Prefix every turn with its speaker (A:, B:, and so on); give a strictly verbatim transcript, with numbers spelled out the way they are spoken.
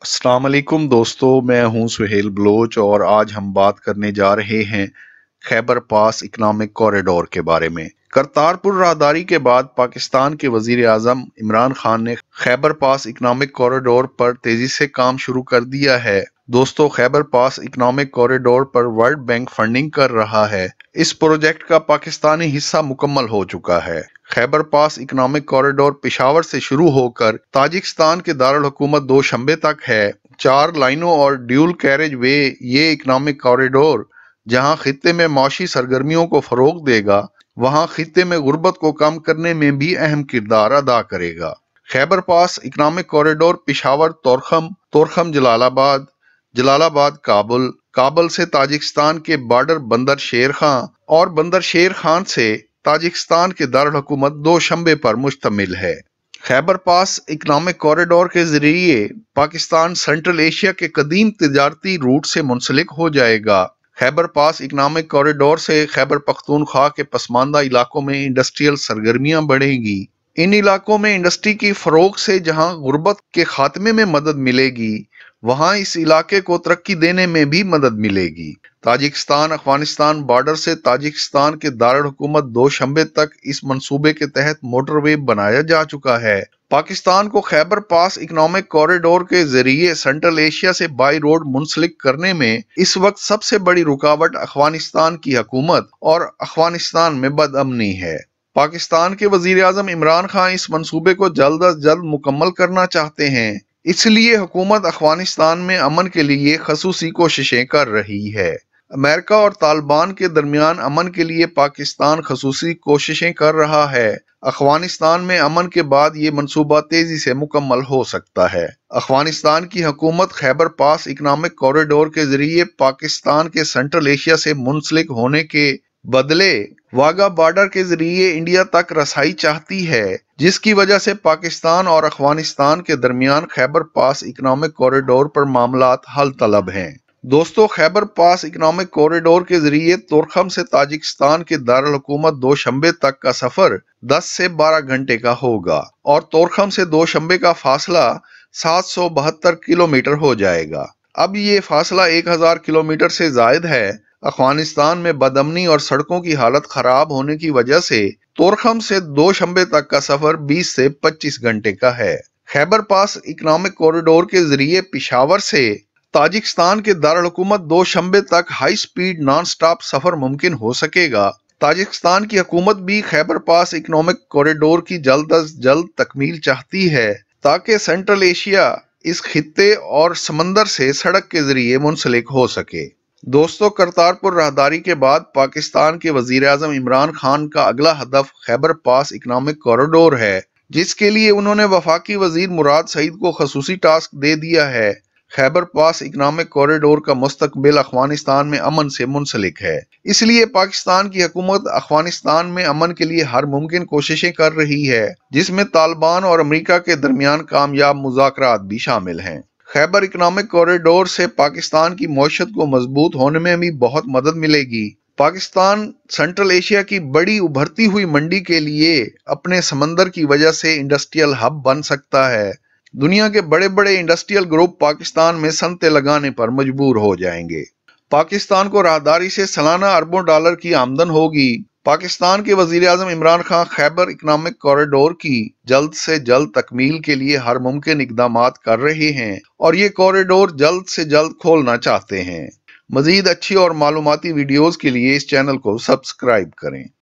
A: अस्सलाम वालेकुम दोस्तों, मैं हूं सुहेल बलोच और आज हम बात करने जा रहे हैं खैबर पास इकनॉमिक कॉरिडोर के बारे में। करतारपुर राहदारी के बाद पाकिस्तान के वजीर आजम इमरान खान ने खैबर पास इकनॉमिक कॉरिडोर पर तेजी से काम शुरू कर दिया है। दोस्तों, खैबर पास इकनॉमिक कॉरिडोर पर वर्ल्ड बैंक फंडिंग कर रहा है। इस प्रोजेक्ट का पाकिस्तानी हिस्सा मुकम्मल हो चुका है। Khyber pass economic corridor Peshawar से शुरू होकर ताजिकिस्तान के दारुल हुकूमत दोशंबे तक है। चार लाइनों और ड्यूल कैरेज वे ये इकनॉमिक कॉरिडोर जहां खित्ते में माशी सरगर्मियों को फरोग देगा, वहां खित्ते में गुर्बत को कम करने में भी अहम किरदार अदा करेगा। Khyber pass economic corridor Peshawar Torkham, Torkham Jalalabad, Jalalabad Kabul, Kabul से ताजिकिस्तान के बॉर्डर बंदर शेर खां और बंदर शेर खान से ताजिकिस्तान के दारुल हुकूमत दोशंबे पर मुश्तमिल है। खैबर पास इकनॉमिक कॉरिडोर के जरिए पाकिस्तान सेंट्रल एशिया के कदीम तिजारती रूट से मुंसलिक हो जाएगा। खैबर पास इकनॉमिक कॉरिडोर से खैबर पख्तूनख्वा के पसमानदा इलाकों में इंडस्ट्रियल सरगर्मियां बढ़ेंगी। इन इलाकों में इंडस्ट्री की फरोग से जहां गुर्बत के खात्मे में मदद मिलेगी, वहां इस इलाके को तरक्की देने में भी मदद मिलेगी। ताजिकिस्तान अफगानिस्तान बॉर्डर से ताजिकिस्तान के दारुल हुकूमत दोशंबे तक इस मंसूबे के तहत मोटरवे बनाया जा चुका है। पाकिस्तान को खैबर पास इकनॉमिक कॉरिडोर के जरिए सेंट्रल एशिया से बाई रोड मुंसलिक करने में इस वक्त सबसे बड़ी रुकावट अफगानिस्तान की हुकूमत और अफगानिस्तान में बदअमनी है। पाकिस्तान के वजीर आजम इमरान खान इस मंसूबे को जल्द अज जल्द मुकम्मल करना चाहते हैं, इसलिए हुकूमत अफगानिस्तान में अमन के लिए खसूसी कोशिशें कर रही है। अमेरिका और तालिबान के दरमियान अमन के लिए पाकिस्तान खसूसी कोशिशें कर रहा है। अफगानिस्तान में अमन के बाद ये मंसूबा तेजी से मुकम्मल हो सकता है। अफगानिस्तान की हुकूमत खैबर पास इकनॉमिक कॉरिडोर के जरिए पाकिस्तान के सेंट्रल एशिया से मुंसलिक होने के बदले वाघा बॉर्डर के जरिए इंडिया तक रसाई चाहती है, जिसकी वजह से पाकिस्तान और अफगानिस्तान के दरमियान खैबर पास इकनॉमिक कॉरिडोर पर मामलात हल तलब हैं। दोस्तों, खैबर पास इकनॉमिक कॉरिडोर के जरिए तोरखम से ताजिकिस्तान के दारुल हुकूमत दोशंबे तक का सफर दस से बारह घंटे का होगा और तोरखम से दोशंबे का फासला सात सौ बहत्तर किलोमीटर हो जाएगा। अब ये फासला एक हजार किलोमीटर से जायद है। अफगानिस्तान में बदअमनी और सड़कों की हालत खराब होने की वजह से तोरखम से दोशंबे तक का सफर बीस से पच्चीस घंटे का है। खैबर पास इकनॉमिक कॉरिडोर के जरिए पेशावर से ताजिकिस्तान के दारुल हुकूमत दोशंबे तक हाई स्पीड नॉन स्टॉप सफर मुमकिन हो सकेगा। ताजिकिस्तान की हुकूमत भी खैबर पास इकनॉमिक कॉरिडोर की जल्द अज जल्द तकमील चाहती है, ताकि सेंट्रल एशिया इस खित्ते और समंदर से सड़क के जरिए मुंसलिक हो सके। दोस्तों, करतारपुर राहदारी के बाद पाकिस्तान के वजीर आजम इमरान खान का अगला हदफ खैबर पास इकनॉमिक कॉरिडोर है, जिसके लिए उन्होंने वफाकी वजीर मुराद सईद को खसूसी टास्क दे दिया है। खैबर पास इकनॉमिक कॉरिडोर का मुस्तकबिल अफगानिस्तान में अमन से मुंसलिक है, इसलिए पाकिस्तान की हुकूमत अफगानिस्तान में अमन के लिए हर मुमकिन कोशिशें कर रही है, जिसमें तालिबान और अमेरिका के दरमियान कामयाब मुज़ाकरात भी शामिल हैं। खैबर इकनॉमिक कॉरिडोर से पाकिस्तान की मईशत को मजबूत होने में भी बहुत मदद मिलेगी। पाकिस्तान सेंट्रल एशिया की बड़ी उभरती हुई मंडी के लिए अपने समंदर की वजह से इंडस्ट्रियल हब बन सकता है। दुनिया के बड़े बड़े इंडस्ट्रियल ग्रुप पाकिस्तान में सनते लगाने पर मजबूर हो जाएंगे। पाकिस्तान को राहदारी से सालाना अरबों डॉलर की आमदन होगी। पाकिस्तान के वजीर आजम इमरान खान खैबर इकनॉमिक कॉरिडोर की जल्द से जल्द तकमील के लिए हर मुमकिन इकदामात कर रहे हैं और ये कॉरिडोर जल्द से जल्द खोलना चाहते हैं। मजीद अच्छी और मालूमाती वीडियोस के लिए इस चैनल को सब्सक्राइब करें।